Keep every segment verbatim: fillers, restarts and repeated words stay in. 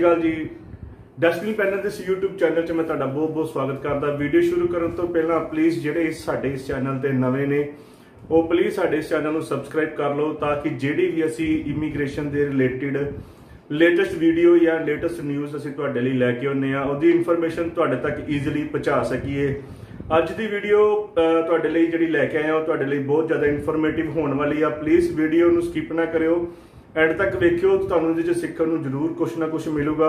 श्री अकाल जी। Destiny panel के इस यूट्यूब चैनल च मैं तुहाडा बहुत बहुत स्वागत करता। वीडियो शुरू करने तो पहला प्लीज़ जिहड़े साडे इस चैनल ते नवे ने वो प्लीज़ साडे इस चैनल को सबसक्राइब कर लो ताकि जिहड़ी भी असी इमीग्रेशन के रिलेटिड लेटेस्ट वीडियो या लेटेस्ट न्यूज़ असी तुहाडे लई लैके आउने आ उहदी इन्फॉर्मेशन तुहाडे तक ईजिली पहुँचा सकीए। अज की वीडियो तुहाडे लई जिहड़ी लैके आया वो तुहाडे लई बहुत ज़्यादा इन्फॉर्मेटिव होने वाली आ। प्लीज़ वीडियो नूं स्किप ना करियो, एंड तक वेखियो, तुहानूं इहदे च सिੱਖਣ ਨੂੰ जरूर कुछ ना कुछ मिलूगा।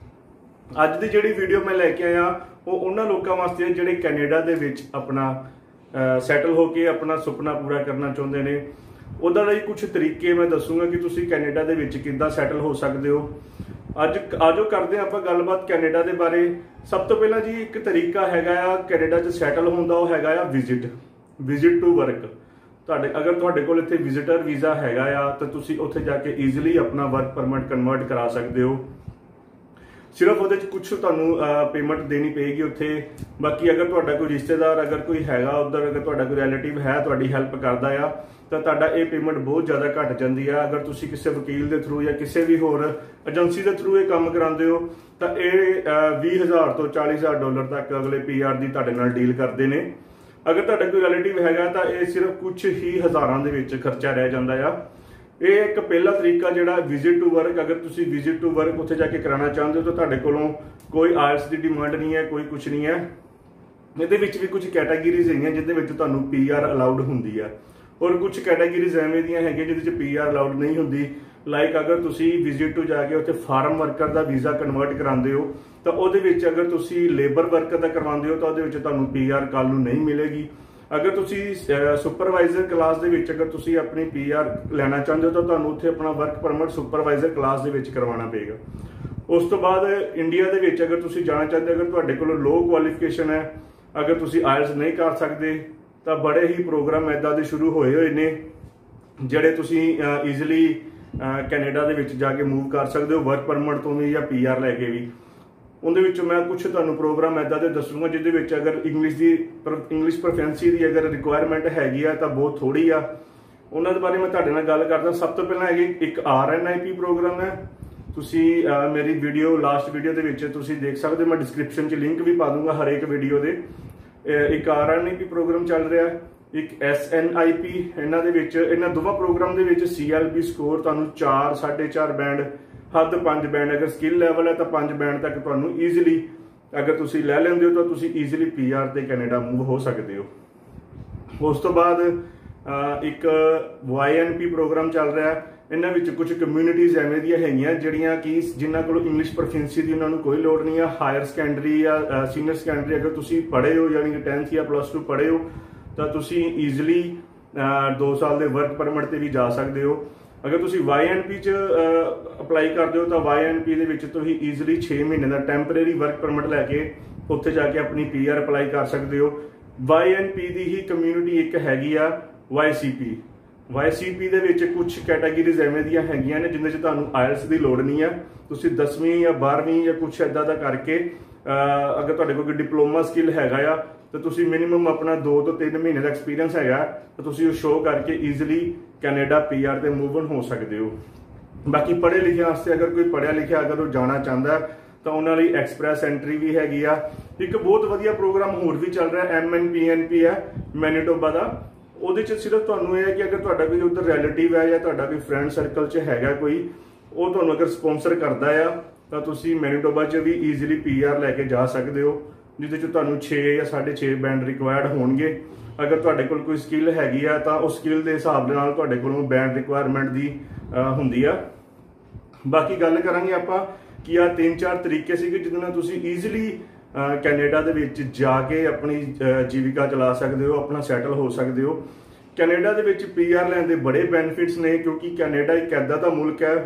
अज की जिहड़ी वीडियो मैं लैके आया वो उन्हां लोकां वास्ते है जिहड़े कैनेडा दे विच अपना सैटल होके अपना सुपना पूरा करना चाहुंदे ने। उहदा लई कुछ तरीके मैं दसूंगा कि तुसीं कैनेडा दे विच किद्दां सैटल हो सकदे हो। अज आजो करते हैं आपां गलबात कैनेडा दे बारे। सब तो पहला जी एक तरीका हैगा आ कैनेडा च सैटल होण दा, वो हैगा आ विजिट विजिट टू वर्क। तुहाडे अगर तुहाडे कोल इत्थे विजिटर वीज़ा हैगा आ तो तुसीं उत्थे जाके ईजिली अपना वर्क परमिट कन्वर्ट करा सकदे हो। सिर्फ वो कुछ तुहानूं पेमेंट देनी पेगी उत्थे। बाकी अगर तुहाडा कोई रिश्तेदार अगर कोई हैगा उधर, अगर तुहाडा कोई रिलेटिव है तुहाडी हेल्प करदा आ तो तुहाडा ये पेमेंट बहुत ज़्यादा घट जाती है। अगर तुसीं किसी वकील के थ्रू या किसी भी होर एजेंसी के थ्रू ये काम करांदे हो तो ये बीस हज़ार तो चालीस हज़ार डॉलर तक अगले पी आर की तुहाडे नाल डील करते हैं। अगर तुहाडा कोई रिलेटिव हैगा तो ये सिर्फ कुछ ही हज़ारां दे विच खर्चा रह जांदा आ। ये एक पहला तरीका जिहड़ा विजिट टू वर्क, अगर तुसी विजिट टू वर्क उत्थे जाके कराना चाहते हो तो तुहाडे कोलों कोई आयल्स की डिमांड नहीं है, कोई कुछ नहीं है। इहदे विच भी कुछ कैटागरीज हैगियां जिहदे विच तुहानूं पी आर अलाउड हुंदी है और कुछ कैटागरीज एवें दियां हैगियां जिहदे विच पी आर अलाउड नहीं हुंदी। लाइक अगर तुसी विजिट टू जाके उत्थे फार्म वर्कर का वीज़ा कन्वर्ट करांदे हो तो उहदे विच अगर तुसी लेबर वर्कर का करवांदे हो तो उहदे विच तुहानूं पी आर कल नूं नहीं मिलेगी। अगर तुसी सुपरवाइजर क्लास दे विच अगर तुसी अपनी पी आर लैना चाहते हो तो तुहानूं उत्थे अपना वर्क परमिट सुपरवाइजर क्लास दे विच करवाना पेगा। उस तो बाद इंडिया दे विच अगर तुसी जाना चाहते, अगर तुहाडे कोल लो क्वालिफिकेशन है, अगर तुसी आयल्स नहीं कर सकते तो बड़े ही प्रोग्राम इदां दे शुरू होए होए ने जिहड़े तुसी ईजिली कैनेडा दे विच जाके मूव कर सकते हो वर्क परमिट तो भी या पी आर लैके भी। उहदे विच मैं कुछ तुहानूं प्रोग्राम इदां दे दसूंगा जिहदे विच अगर इंग्लिश की इंग्लिश प्रोफेंसी की अगर रिक्वायरमेंट हैगी आ तो बहुत थोड़ी आ। उन्हां दे बारे मैं तुहाडे नाल गल करदा। सब तो पहला है एक R N I P program है। तुसी मेरी वीडियो लास्ट वीडियो दे विच तुसी देख सकते हो, मैं डिस्क्रिप्शन च लिंक भी पा दूंगा हर एक वीडियो दे। एक R N I P program चल रहा है, एक एस एन आई पी। इन्हां दे विच इन्हां दोवां प्रोग्राम दे विच सी एल बी स्कोर तुहानूं चार साढ़े चार बैंड हद पांच बैंड, अगर स्किल लैवल है तो पांच बैंड तक तुहानूं ईजिली अगर तुसी लै लैंदे हो तो तुसी ईजिली पी आर ते कैनेडा मूव हो सकते हो। उस तो बाद एक वाई एन पी प्रोग्राम चल रहा है। इन्हां विच कुछ कम्यूनिटीज़ एवें दियां हैगियां जिहड़ियां कि जिन्हां कोल इंग्लिश प्रोफिशिएंसी दी उन्हां नूं कोई लोड़ नहीं है। हायर सैकेंडरी या सीनियर सैकेंडरी अगर तुसी पढ़े हो यानी कि टेंथ या प्लस टू पढ़े हो तो तुसी ईजिली दो साल के वर्क परमिट ते भी जा सकते हो। अगर तुसी वाई एन पी च अपलाई करते हो तो वाई एन पी दे विच तुसीं ईजिली छे महीने का टैंपरेरी वर्क परमिट लैके उत्थे जाके अपनी पी आर अपलाई कर सकते हो। वाई एन पी की ही कम्यूनिटी एक हैगी आ Y C P. Y C P दे विच कुछ कैटागरीज एवें दियां हैगियां ने जिन्हां च तुहानूं आयल्स की लोड़ नहीं है। तुसीं दसवीं या बारहवीं या कुछ इदां दा करके अगर तुहाडे कोल कोई डिप्लोमा स्किल हैगा आ तो तुसी मिनिमम अपना दो तो तीन महीने का एक्सपीरियंस हैगा तो तुसी वो शो करके ईजिली कैनेडा पी आर ते मूव हो सकते हो। बाकी पढ़े लिखे वास्ते अगर कोई पढ़िया लिखिया अगर वो जाना चाहता है तो उन्होंने एक्सप्रैस एंट्री भी हैगी आ। एक बहुत वधिया प्रोग्राम होर भी चल रहा है, M N P N P है मैनीटोबा का। ਉਹਦੇ ਚ सिर्फ ਤੁਹਾਨੂੰ ਇਹ ਹੈ ਕਿ ਅਗਰ ਤੁਹਾਡਾ ਕੋਈ ਉਧਰ ਰਿਲੇਟਿਵ ਹੈ ਜਾਂ ਤੁਹਾਡਾ ਕੋਈ ਫਰੈਂਡ ਸਰਕਲ ਚ ਹੈਗਾ ਕੋਈ, ਉਹ ਤੁਹਾਨੂੰ ਅਗਰ ਸਪਾਂਸਰ ਕਰਦਾ ਆ ਤਾਂ ਤੁਸੀਂ ਮੈਨੀਟੋਬਾ ਚ ਵੀ ਈਜ਼ੀਲੀ ਪੀ ਆਰ ਲੈ ਕੇ ਜਾ ਸਕਦੇ ਹੋ, ਜਿਹਦੇ ਚ ਤੁਹਾਨੂੰ ਛੇ ਜਾਂ ਸਾਢੇ ਛੇ ਬੈਂਡ ਰਿਕੁਆਇਰਡ ਹੋਣਗੇ। ਅਗਰ ਤੁਹਾਡੇ ਕੋਲ ਕੋਈ ਸਕਿੱਲ ਹੈਗੀ ਆ ਤਾਂ ਉਸ ਸਕਿੱਲ ਦੇ ਹਿਸਾਬ ਦੇ ਨਾਲ ਤੁਹਾਡੇ ਕੋਲੋਂ ਬੈਂਡ ਰਿਕੁਆਇਰਮੈਂਟ ਦੀ ਹੁੰਦੀ ਆ। ਬਾਕੀ ਗੱਲ ਕਰਾਂਗੇ ਆਪਾਂ ਕਿ ਆ ਤਿੰਨ ਚਾਰ ਤਰੀਕੇ ਸੀਗੇ ਜਿਹਦੇ ਨਾਲ ਤੁਸੀਂ ਈਜ਼ੀਲੀ कैनेडा दे विच जाके अपनी जीविका चला सकते हो, अपना सैटल हो सकते हो। कैनेडा दे विच पी आर लैण दे बड़े बेनिफिट्स ने क्योंकि कैनेडा एक ऐदा दा मुल्क है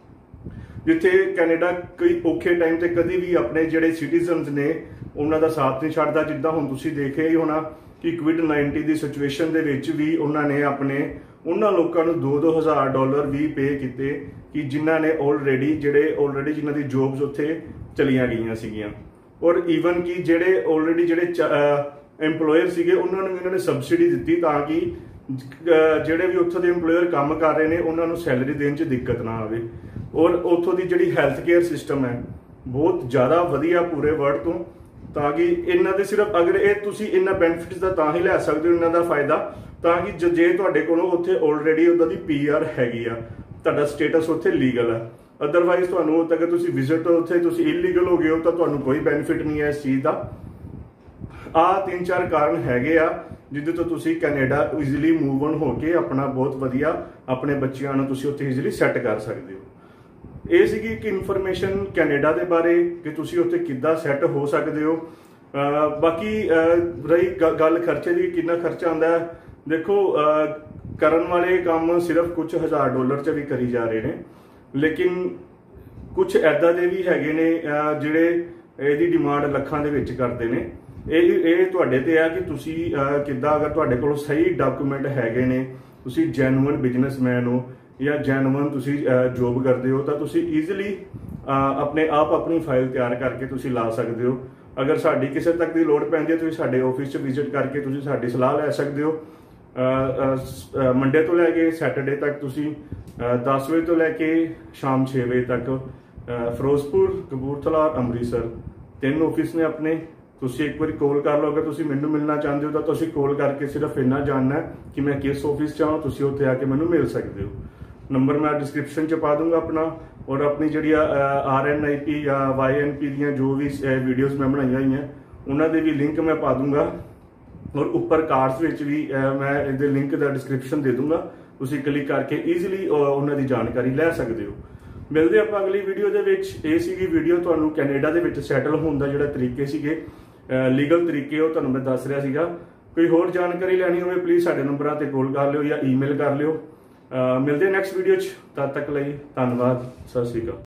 जिथे कैनेडा कई औखे टाइम ते कभी भी अपने जिहड़े सिटीजनस ने उन्हां दा साथ नहीं छड्डदा। जिद्दां हुण तुसीं देखिआ ही होना कि कोविड नाइनटीन की सिचुएशन दे विच भी उन्होंने अपने उन्हां लोकां नूं दो दो हज़ार डॉलर भी पे कीते कि जिन्हां ने ऑलरेडी जिहड़े ऑलरेडी जिन्हां दी जॉब्स उत्थे चलियां गईयां सीगीआं। और ईवन कि जेडे ऑलरेडी जेडे एम्पलॉयर सीगे उन्होंने भी उन्होंने सबसिडी दी ताकि जेडे भी उत्थों के एम्पलॉयर काम कर रहे हैं उन्होंने सैलरी देने च दिक्कत ना आवे। और उत्थों की जिहड़ी हैल्थ केयर सिस्टम है बहुत ज़्यादा वधिया पूरे वर्ल्ड तो, ताकि इन्हां दे सिर्फ अगर ये तुसी इन्हां बेनिफिट्स दा तां ही लै सकदे हो, इन्हां दा फायदा ताकि ज- जे तुहाडे कोलों उत्थे ऑलरेडी उहदा दी पी आर हैगी आ, तुहाडा स्टेटस उत्थे लीगल है। अदरवाइज तुहानूं अगर तुसी विजिट उत्थे तुसी इलीगल हो गए हो तो तुहानूं कोई बेनिफिट नहीं है इस चीज़ का। आ तीन चार कारण हैगे आ जिहदे तो तुसी कैनेडा ईजिली मूव ऑन होके अपना बहुत वधिया अपने बच्चिਆਂ ਨੂੰ ਤੁਸੀਂ ਉੱਥੇ ਈਜ਼ੀਲੀ ਸੈੱਟ ਕਰ ਸਕਦੇ ਹੋ। ਇਹ ਸੀਗੀ ਕਿ ਇਨਫੋਰਮੇਸ਼ਨ ਕੈਨੇਡਾ ਦੇ ਬਾਰੇ ਕਿ ਤੁਸੀਂ ਉੱਥੇ ਕਿੱਦਾਂ ਸੈੱਟ ਹੋ ਸਕਦੇ ਹੋ। ਅਹ ਬਾਕੀ ਅਹ ਰਹੀ ਗ- ਗੱਲ ਖਰਚੇ ਦੀ, ਕਿੰਨਾ ਖਰਚਾ ਆਉਂਦਾ ਹੈ, ਦੇਖੋ ਅਹ ਕਰਨ ਵਾਲੇ ਕੰਮ ਸਿਰਫ ਕੁਝ ਹਜ਼ਾਰ ਡਾਲਰ ਚ ਵੀ ਕਰੀ ਜਾ ਰਹੇ ਨੇ, ਲੇਕਿਨ ਕੁਝ ਐਦਾਂ ਦੇ ਵੀ ਹੈਗੇ ਨੇ ਅਹ ਜਿਹੜੇ ਇਹਦੀ ਡਿਮਾਂਡ ਲੱਖਾਂ ਦੇ ਵਿੱਚ ਕਰਦੇ ਨੇ। ਇਹ ਇਹ ਤੁਹਾਡੇ ਤੇ ਆ ਕਿ ਤੁਸੀਂ ਅਹ ਕਿੱਦਾਂ, ਅਗਰ ਤੁਹਾਡੇ ਕੋਲ ਸਹੀ ਡਾਕੂਮੈਂਟ ਹੈਗੇ ਨੇ, ਤੁਸੀਂ ਜੈਨੂਅਨ ਬਿਜ਼ਨਸਮੈਨ ਹੋ ਜਾਂ ਜੈਨੂਅਨ ਤੁਸੀਂ ਜੋਬ ਕਰਦੇ ਹੋ, ਤਾਂ ਤੁਸੀਂ ਈਜ਼ੀਲੀ ਆਪਣੇ ਆਪ ਆਪਣੀ ਫਾਈਲ ਤਿਆਰ ਕਰਕੇ ਤੁਸੀਂ ਲਾ ਸਕਦੇ ਹੋ। ਅਗਰ ਸਾਡੀ ਕਿਸੇ ਤੱਕ ਦੀ ਲੋੜ ਪੈਂਦੀ ਹੈ, ਤੁਸੀਂ ਸਾਡੇ ਆਫਿਸ 'ਚ ਵਿਜ਼ਿਟ ਕਰਕੇ ਤੁਸੀਂ ਸਾਡੀ ਸਲਾਹ ਲੈ ਸਕਦੇ ਹੋ। ਮੰਡੇ ਤੋਂ ਲੈ ਕੇ ਸੈਟਰਡੇ ਤੱਕ ਤੁਸੀਂ ਦਸ ਵਜੇ ਤੋਂ ਲੈ ਕੇ ਸ਼ਾਮ ਛੇ ਵਜੇ ਤੱਕ ਫਿਰੋਜ਼ਪੁਰ, ਕਪੂਰਥਲਾ, ਅੰਮ੍ਰਿਤਸਰ ਤਿੰਨ ਆਫਿਸ ਨੇ ਆਪਣੇ। ਤੁਸੀਂ ਇੱਕ ਵਾਰੀ ਕਾਲ ਕਰ ਲਓ, ਅਗਰ ਤੁਸੀਂ ਮੈਨੂੰ ਮਿਲਣਾ ਚਾਹੁੰਦੇ ਹੋ ਤਾਂ ਤੁਸੀਂ ਕਾਲ ਕਰਕੇ ਸਿਰਫ ਇੰਨਾ ਜਾਣਨਾ ਹੈ ਕਿ ਮੈਂ ਕਿਸ ਆਫਿਸ 'ਚ ਹਾਂ, ਤੁਸੀਂ ਉੱਥੇ ਆ ਕੇ ਮੈਨੂੰ ਮਿਲ ਸਕਦੇ ਹੋ। ਨੰਬਰ ਮੈਂ ਡਿਸਕ੍ਰਿਪਸ਼ਨ 'ਚ ਪਾ ਦੂੰਗਾ ਆਪਣਾ, ਔਰ ਆਪਣੀ ਜਿਹੜੀ ਆਰ ਐਨ ਆਈ ਪੀ ਜਾਂ ਵਾਈ ਐਨ ਪੀ ਦੀਆਂ ਜੋ ਵੀ ਵੀਡੀਓਜ਼ ਮੈਂ ਬਣਾਈਆਂ ਹੋਈਆਂ ਉਹਨਾਂ ਦੇ ਵੀ ਲਿੰਕ ਮੈਂ ਪਾ ਦੂੰਗਾ, ਔਰ ਉੱਪਰ ਕਾਰਡਸ ਵਿੱਚ ਵੀ ਮੈਂ ਇਹਦੇ ਲਿੰਕ ਦਾ ਡਿਸਕ੍ਰਿਪਸ਼ਨ ਦੇ ਦੂੰਗਾ, ਤੁਸੀਂ ਕਲਿੱਕ ਕਰਕੇ ਈਜ਼ੀਲੀ ਉਹਨਾਂ ਦੀ ਜਾਣਕਾਰੀ ਲੈ ਸਕਦੇ ਹੋ। ਮਿਲਦੇ ਆਪਾਂ ਅਗਲੀ ਵੀਡੀਓ ਦੇ ਵਿੱਚ। ਇਹ ਸੀਗੀ ਵੀਡੀਓ ਤੁਹਾਨੂੰ ਕੈਨੇਡਾ ਦੇ ਵਿੱਚ ਸੈਟਲ ਹੋਣ ਦਾ ਜਿਹੜਾ ਤਰੀਕੇ ਸੀਗੇ, ਲੀਗਲ ਤਰੀਕੇ, ਉਹ ਤੁਹਾਨੂੰ ਮੈਂ ਦੱਸ ਰਿਹਾ ਸੀਗਾ। ਕੋਈ ਹੋਰ ਜਾਣਕਾਰੀ ਲੈਣੀ ਹੋਵੇ ਪਲੀਜ਼ ਸਾਡੇ ਨੰਬਰਾਂ ਤੇ ਕਾਲ ਕਰ ਲਿਓ ਜਾਂ ਈਮੇਲ ਕਰ ਲਿਓ। ਮਿਲਦੇ ਨੈਕਸਟ ਵੀਡੀਓ 'ਚ, ਤਦ ਤੱਕ ਲਈ ਧੰਨਵਾਦ, ਸਤਿ ਸ਼੍ਰੀ ਅਕਾਲ।